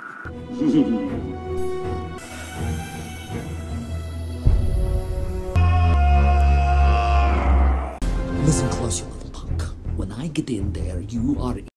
Listen close, you little punk. When I get in there, you are